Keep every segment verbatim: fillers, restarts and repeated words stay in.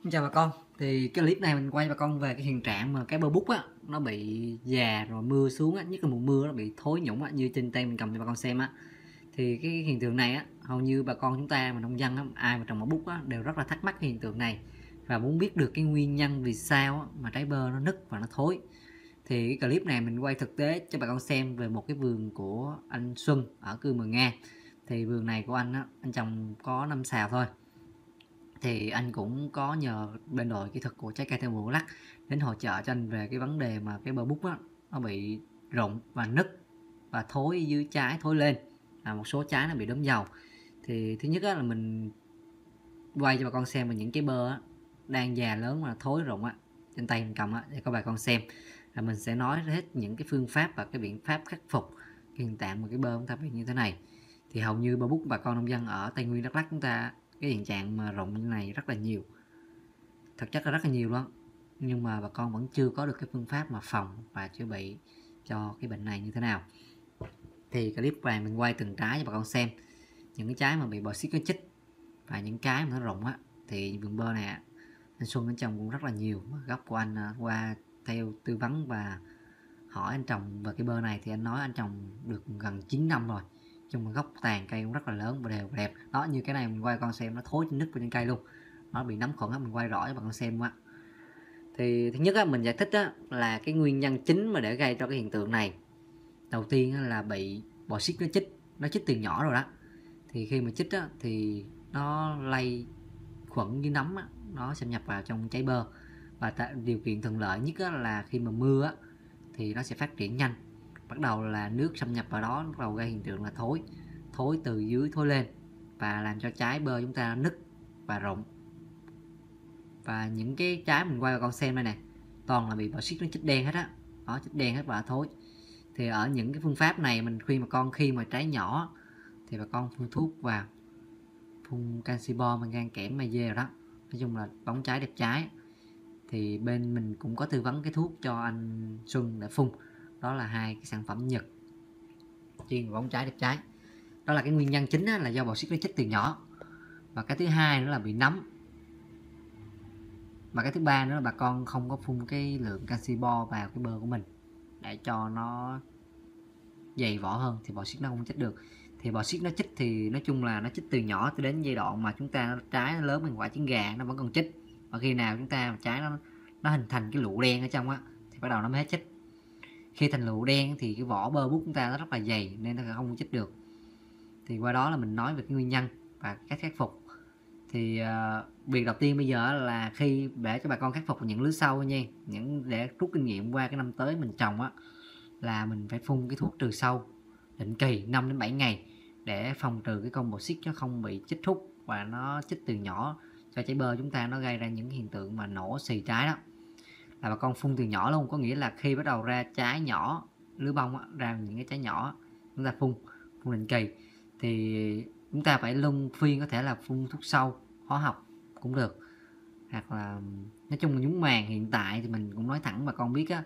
Xin chào bà con. Thì cái clip này mình quay bà con về cái hiện trạng mà cái bơ bút á nó bị già rồi mưa xuống á, nhất là mùa mưa nó bị thối nhũng á, như trên tay mình cầm cho bà con xem á. Thì cái hiện tượng này á, hầu như bà con chúng ta mà nông dân á, ai mà trồng bơ bút á đều rất là thắc mắc cái hiện tượng này và muốn biết được cái nguyên nhân vì sao á, mà trái bơ nó nứt và nó thối. Thì cái clip này mình quay thực tế cho bà con xem về một cái vườn của anh Xuân ở Cư Mường Nga. Thì vườn này của anh á, anh trồng có năm sào thôi. Thì anh cũng có nhờ bên đội kỹ thuật của trái cây theo mùa lắc đến hỗ trợ cho anh về cái vấn đề mà cái bơ bút á nó bị rụng và nứt và thối dưới trái, thối lên, à, một số trái nó bị đốm dầu. Thì thứ nhất á, là mình quay cho bà con xem về những cái bơ á, đang già lớn mà thối rụng á, trên tay mình cầm á, để các bà con xem. Là mình sẽ nói hết những cái phương pháp và cái biện pháp khắc phục cái hiện trạng mà cái bơ chúng ta bị như thế này. Thì hầu như bơ bút bà con nông dân ở Tây Nguyên, Đắk Lắk chúng ta cái hiện trạng mà rụng như này rất là nhiều, thật chất là rất là nhiều luôn, nhưng mà bà con vẫn chưa có được cái phương pháp mà phòng và chữa trị cho cái bệnh này như thế nào. Thì clip này mình quay từng trái cho bà con xem những cái trái mà bị bọ xít nó chích và những cái mà nó rụng á. Thì vườn bơ này anh Xuân anh trồng cũng rất là nhiều, gốc của anh qua theo tư vấn và hỏi anh trồng về cái bơ này thì anh nói anh trồng được gần chín năm rồi, trong gốc tàn cây cũng rất là lớn và đều và đẹp đó. Như cái này mình quay con xem nó thối trên nứt trên cây luôn, nó bị nấm khuẩn á, mình quay rõ cho bà con xem á. Thì thứ nhất á, mình giải thích á, là cái nguyên nhân chính mà để gây cho cái hiện tượng này, đầu tiên á, là bị bọ xít nó chích, nó chích từ nhỏ rồi đó. Thì khi mà chích á, thì nó lây khuẩn với nấm á, nó xâm nhập vào trong trái bơ, và điều kiện thuận lợi nhất á, là khi mà mưa á, thì nó sẽ phát triển nhanh, bắt đầu là nước xâm nhập vào đó, bắt đầu gây hiện tượng là thối thối từ dưới thối lên và làm cho trái bơ chúng ta nứt và rụng. Và những cái trái mình quay cho con xem đây nè, toàn là bị bọ xít nó chích đen hết á, nó chích đen hết và thối. Thì ở những cái phương pháp này mình khuyên bà con khi mà trái nhỏ thì bà con phun thuốc vào, phun canxi bo, mangan, kẽm, magie rồi đó, nói chung là bóng trái đẹp trái. Thì bên mình cũng có tư vấn cái thuốc cho anh Xuân để phun, đó là hai cái sản phẩm Nhật chuyên bóng trái đẹp trái. Đó là cái nguyên nhân chính là do bọ xít nó chích từ nhỏ. Và cái thứ hai nữa là bị nấm. Và cái thứ ba nữa là bà con không có phun cái lượng canxi bo vào cái bơ của mình để cho nó dày vỏ hơn thì bọ xít nó không chích được. Thì bọ xít nó chích thì nói chung là nó chích từ nhỏ cho đến giai đoạn mà chúng ta trái nó lớn bằng quả trứng gà nó vẫn còn chích. Và khi nào chúng ta trái nó nó hình thành cái lụ đen ở trong á thì bắt đầu nó mới hết chích. Khi thành lụ đen thì cái vỏ bơ bút chúng ta nó rất là dày nên nó không chích được. Thì qua đó là mình nói về cái nguyên nhân và cách khắc phục. Thì uh, việc đầu tiên bây giờ là khi để cho bà con khắc phục những lứa sau nha, những để rút kinh nghiệm qua cái năm tới mình trồng á, là mình phải phun cái thuốc trừ sâu định kỳ năm đến bảy ngày để phòng trừ cái con bọ xít nó không bị chích hút và nó chích từ nhỏ cho trái bơ chúng ta, nó gây ra những hiện tượng mà nổ xì trái đó. Là bà con phun từ nhỏ luôn, có nghĩa là khi bắt đầu ra trái nhỏ, lứa bông á, ra những cái trái nhỏ chúng ta phun phun định kỳ. Thì chúng ta phải luân phiên, có thể là phun thuốc sâu hóa học cũng được, hoặc là nói chung là nhúng màng. Hiện tại thì mình cũng nói thẳng bà con biết á,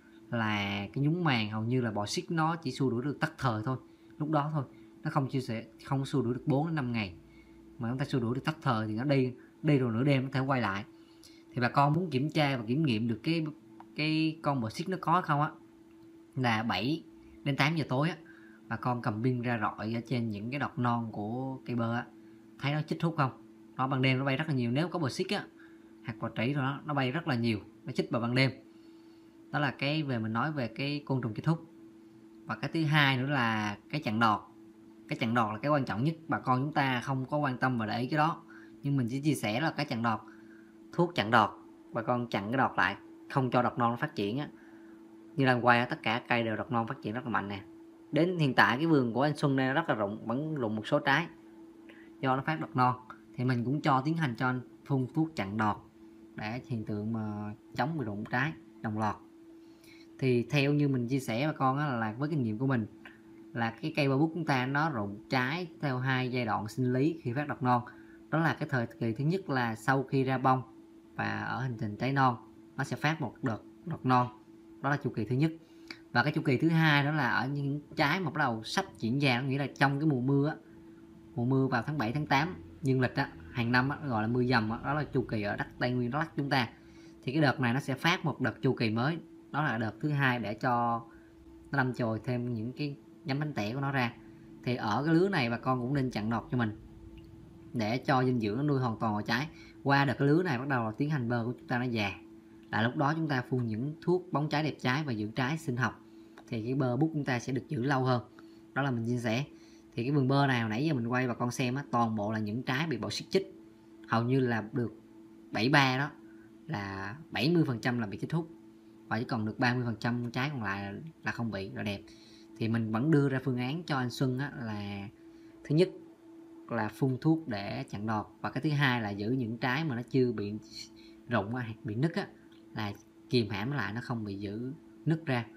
là cái nhúng màng hầu như là bọ xít nó chỉ xua đuổi được tắc thời thôi, lúc đó thôi, nó không chia sẻ không xua đuổi được bốn đến năm ngày, mà chúng ta xua đuổi được tắc thời thì nó đi đi rồi nửa đêm nó thể quay lại. Thì bà con muốn kiểm tra và kiểm nghiệm được cái cái con bọ xít nó có không á, là bảy đến tám giờ tối á, bà con cầm pin ra rọi ở trên những cái đọt non của cây bơ á, thấy nó chích hút không. Nó ban đêm nó bay rất là nhiều, nếu có bọ xít á hoặc bọ trĩ rồi đó, nó bay rất là nhiều, nó chích vào ban đêm. Đó là cái về mình nói về cái côn trùng chích hút. Và cái thứ hai nữa là cái chặn đọt. Cái chặn đọt là cái quan trọng nhất, bà con chúng ta không có quan tâm và để ý cái đó, nhưng mình chỉ chia sẻ là cái chặn đọt, thuốc chặn đọt, bà con chặn cái đọt lại, không cho đọt non nó phát triển á. Như lần quay á, tất cả cây đều đọt non phát triển rất là mạnh nè. Đến hiện tại cái vườn của anh Xuân này rất là rụng, vẫn rụng một số trái do nó phát đọt non. Thì mình cũng cho tiến hành cho anh phun thuốc chặn đọt để hiện tượng mà chống bị rụng trái đồng loạt. Thì theo như mình chia sẻ bà con á, là với kinh nghiệm của mình là cái cây bơ bút chúng ta nó rụng trái theo hai giai đoạn sinh lý khi phát đọt non. Đó là cái thời kỳ thứ nhất là sau khi ra bông và ở hình thành trái non, nó sẽ phát một đợt đọt non, đó là chu kỳ thứ nhất. Và cái chu kỳ thứ hai đó là ở những trái mà bắt đầu sắp chuyển già, nghĩa là trong cái mùa mưa á, mùa mưa vào tháng bảy tháng tám dương lịch á, hàng năm á, gọi là mưa dầm á, đó là chu kỳ ở đất Tây Nguyên Đắk Lắk chúng ta. Thì cái đợt này nó sẽ phát một đợt chu kỳ mới, đó là đợt thứ hai, để cho nó đâm chồi thêm những cái nhánh bánh tẻ của nó ra. Thì ở cái lứa này bà con cũng nên chặn đọt cho mình để cho dinh dưỡng nó nuôi hoàn toàn vào trái. Qua đợt cái lứa này bắt đầu là tiến hành bơ của chúng ta nó già, là lúc đó chúng ta phun những thuốc bóng trái đẹp trái và giữ trái sinh học, thì cái bơ bút chúng ta sẽ được giữ lâu hơn. Đó là mình chia sẻ. Thì cái vườn bơ này hồi nãy giờ mình quay bà con xem á, toàn bộ là những trái bị bọ xích chích, hầu như là được bảy mươi ba đó là bảy mươi phần trăm là bị chích hút, và chỉ còn được ba mươi phần trăm trái còn lại là không bị, là đẹp. Thì mình vẫn đưa ra phương án cho anh Xuân á, là thứ nhất là phun thuốc để chặn đọt, và cái thứ hai là giữ những trái mà nó chưa bị rụng hoặc bị nứt á, là kìm hãm lại nó không bị giữ nứt ra,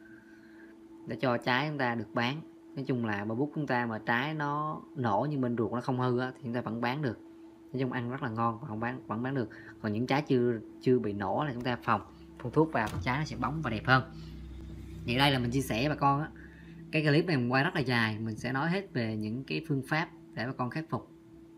để cho trái chúng ta được bán. Nói chung là bơ bút chúng ta mà trái nó nổ nhưng bên ruột nó không hư á, thì chúng ta vẫn bán được. Nói chung ăn rất là ngon và không bán vẫn bán được. Còn những trái chưa chưa bị nổ là chúng ta phòng phun thuốc vào, trái nó sẽ bóng và đẹp hơn. Thì đây là mình chia sẻ với bà con á, cái clip này mình quay rất là dài, mình sẽ nói hết về những cái phương pháp để bà con khắc phục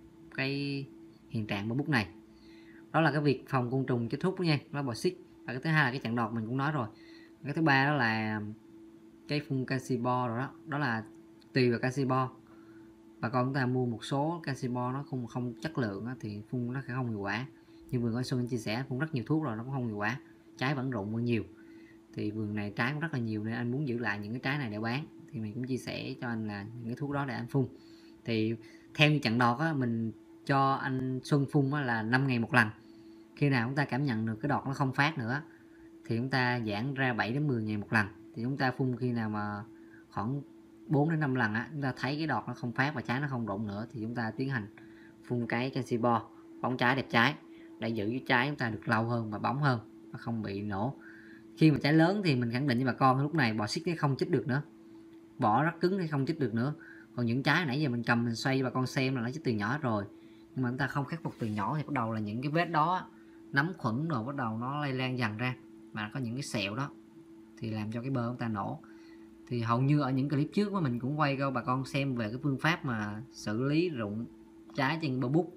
cái hiện trạng bơ bút này. Đó là cái việc phòng côn trùng chích hút nha, nó bọ xít. Và cái thứ hai là cái chặn đọt mình cũng nói rồi. Cái thứ ba đó là cái phun canxi bo rồi đó, đó là tùy vào canxi bo. Bà con chúng ta mua một số canxi bo nó không không chất lượng á, thì phun nó sẽ không hiệu quả. Như vườn của Xuân chia sẻ phun rất nhiều thuốc rồi nó cũng không hiệu quả, trái vẫn rụng hơn nhiều. Thì vườn này trái cũng rất là nhiều nên anh muốn giữ lại những cái trái này để bán, thì mình cũng chia sẻ cho anh là những cái thuốc đó để anh phun. Thì theo như chặn đọt á, mình cho anh Xuân phun á, là năm ngày một lần. Khi nào chúng ta cảm nhận được cái đọt nó không phát nữa thì chúng ta giãn ra bảy đến mười ngày một lần. Thì chúng ta phun khi nào mà khoảng bốn đến năm lần á, chúng ta thấy cái đọt nó không phát và trái nó không rụng nữa, thì chúng ta tiến hành phun cái canxi bo bóng trái đẹp trái, để giữ cái trái chúng ta được lâu hơn và bóng hơn và không bị nổ. Khi mà trái lớn thì mình khẳng định với bà con lúc này bọ xít nó không chích được nữa, vỏ rất cứng thì không chích được nữa. Còn những trái nãy giờ mình cầm mình xoay cho bà con xem là nó chích từ nhỏ rồi, nhưng mà chúng ta không khắc phục từ nhỏ thì bắt đầu là những cái vết đó nấm khuẩn rồi bắt đầu nó lây lan dần ra, mà có những cái sẹo đó thì làm cho cái bơ chúng ta nổ. Thì hầu như ở những clip trước mà mình cũng quay cho bà con xem về cái phương pháp mà xử lý rụng trái trên bơ bút,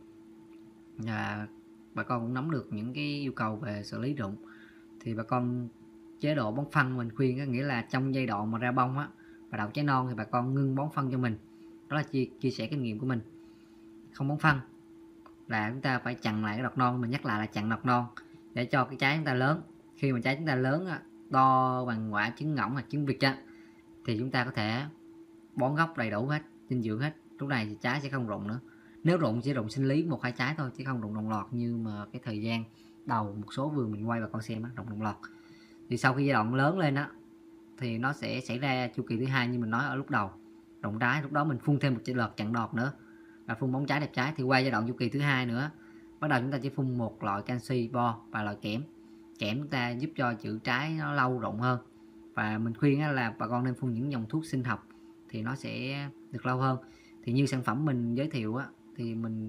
và bà con cũng nắm được những cái yêu cầu về xử lý rụng. Thì bà con chế độ bón phân mình khuyên có nghĩa là trong giai đoạn mà ra bông á và đậu trái non thì bà con ngưng bón phân cho mình. Đó là chia, chia sẻ kinh nghiệm của mình. Không bón phân là chúng ta phải chặn lại cái đọt non, mình nhắc lại là chặn đọt non để cho cái trái chúng ta lớn. Khi mà trái chúng ta lớn á, to bằng quả trứng ngỗng hoặc trứng vịt á, thì chúng ta có thể bón gốc đầy đủ hết, dinh dưỡng hết. Lúc này thì trái sẽ không rụng nữa. Nếu rụng chỉ rụng sinh lý một hai trái thôi, chứ không rụng đồng loạt như mà cái thời gian đầu một số vườn mình quay bà con xem á, rụng đồng loạt. Thì sau khi giai đoạn lớn lên á thì nó sẽ xảy ra chu kỳ thứ hai như mình nói ở lúc đầu, rụng trái. Lúc đó mình phun thêm một đợt chặn đọt nữa và phun bóng trái đẹp trái. Thì qua giai đoạn chu kỳ thứ hai nữa, bắt đầu chúng ta chỉ phun một loại canxi bo và loại kẽm. Kẽm chúng ta giúp cho chữ trái nó lâu rụng hơn, và mình khuyên là bà con nên phun những dòng thuốc sinh học thì nó sẽ được lâu hơn. Thì như sản phẩm mình giới thiệu á, thì mình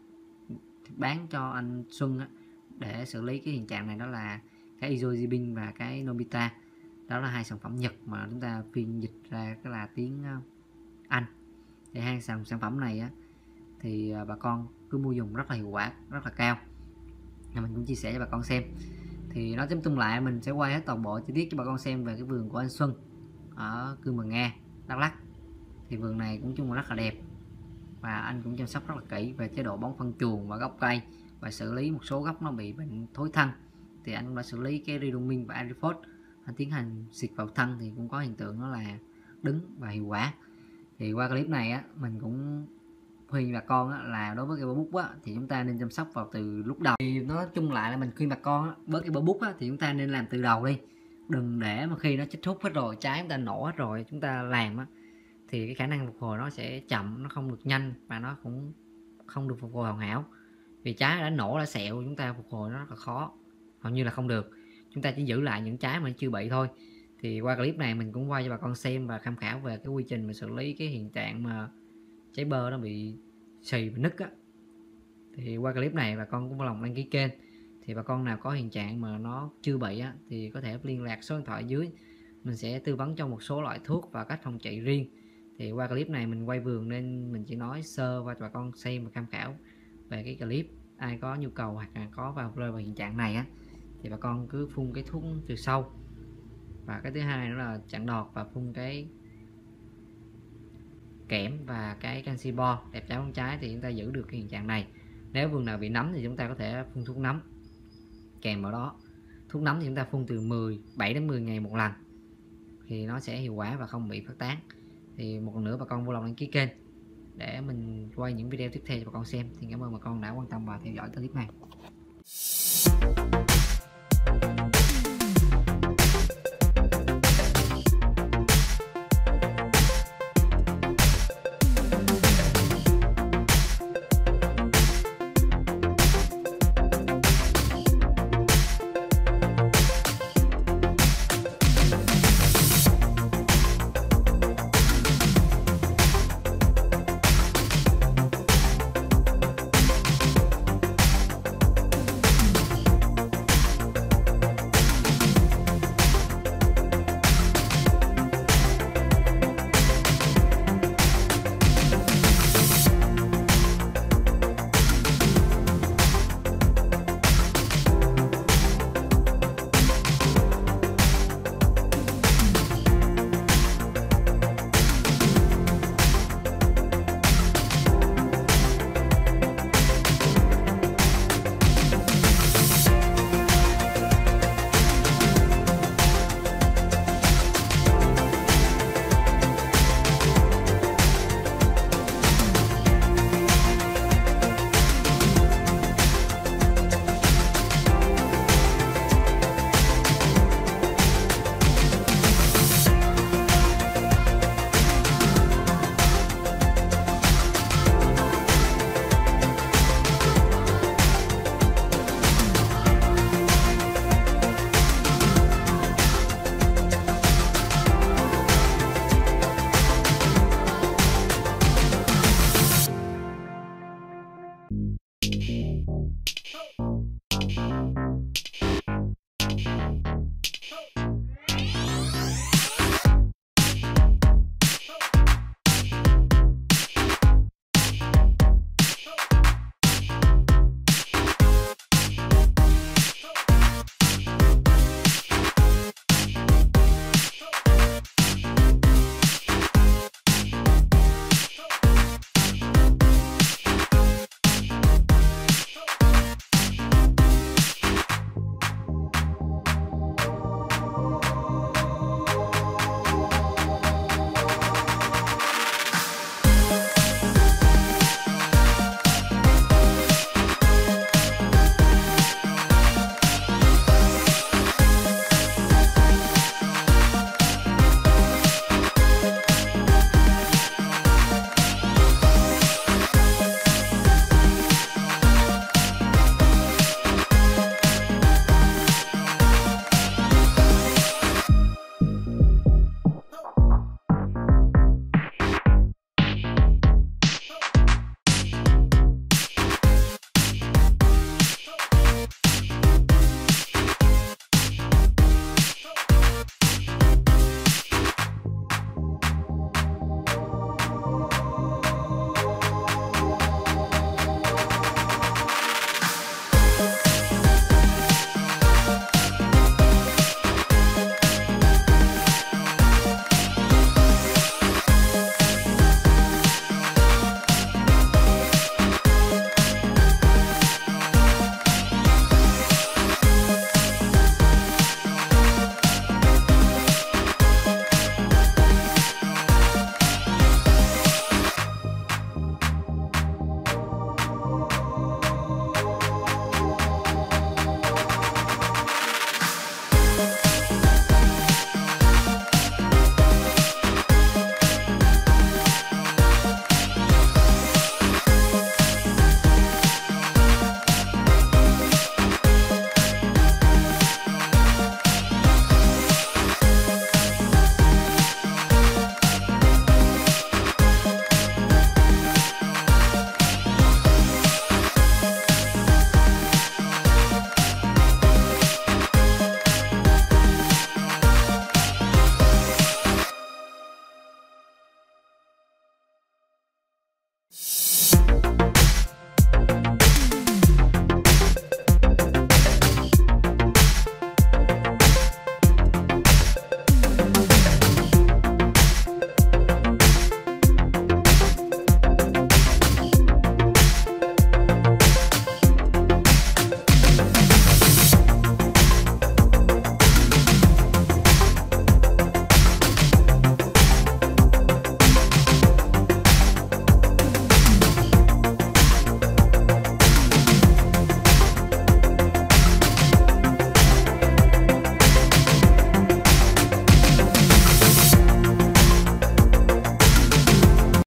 bán cho anh Xuân á, để xử lý cái hiện trạng này, đó là cái Isozibin và cái Nobita. Đó là hai sản phẩm Nhật mà chúng ta phiên dịch ra cái là tiếng Anh. Thì hai sản, sản phẩm này á, thì bà con cứ mua dùng rất là hiệu quả, rất là cao. Mình cũng chia sẻ cho bà con xem. Thì nói chung lại mình sẽ quay hết toàn bộ chi tiết cho bà con xem về cái vườn của anh Xuân ở Cư Mờ Nga, Đắk Lắk. Thì vườn này cũng chung là rất là đẹp, và anh cũng chăm sóc rất là kỹ về chế độ bón phân chuồng và gốc cây, và xử lý một số gốc nó bị bệnh thối thân. Thì anh cũng đã xử lý cái Ridomin và Arifos, anh tiến hành xịt vào thân thì cũng có hiện tượng đó là đứng và hiệu quả. Thì qua clip này á, mình cũng khuyên bà con á, là đối với cái bơ bút á, thì chúng ta nên chăm sóc vào từ lúc đầu. Thì nói chung lại là mình khuyên bà con á, với cái bơ bút á, thì chúng ta nên làm từ đầu đi, đừng để mà khi nó chích hút hết rồi, trái chúng ta nổ hết rồi chúng ta làm á, thì cái khả năng phục hồi nó sẽ chậm, nó không được nhanh và nó cũng không được phục hồi hoàn hảo. Vì trái đã nổ đã sẹo, chúng ta phục hồi nó rất là khó, hầu như là không được. Chúng ta chỉ giữ lại những trái mà chưa bị thôi. Thì qua clip này mình cũng quay cho bà con xem và tham khảo về cái quy trình mà xử lý cái hiện trạng mà trái bơ nó bị xì và nứt á. Thì qua clip này bà con cũng lòng đăng ký kênh. Thì bà con nào có hiện trạng mà nó chưa bị á, thì có thể liên lạc số điện thoại dưới, mình sẽ tư vấn cho một số loại thuốc và cách phòng trị riêng. Thì qua clip này mình quay vườn nên mình chỉ nói sơ và cho bà con xem và tham khảo về cái clip. Ai có nhu cầu hoặc là có vào rơi vào hiện trạng này á thì bà con cứ phun cái thuốc trừ sâu, và cái thứ hai nữa là chặn đọt và phun cái kẽm và cái canxi bo đẹp trái bóng trái thì chúng ta giữ được cái hiện trạng này. Nếu vườn nào bị nấm thì chúng ta có thể phun thuốc nấm kèm vào đó. Thuốc nấm thì chúng ta phun từ mười bảy đến mười ngày một lần thì nó sẽ hiệu quả và không bị phát tán. Thì một lần nữa bà con vui lòng đăng ký kênh để mình quay những video tiếp theo cho bà con xem. Thì cảm ơn bà con đã quan tâm và theo dõi clip này.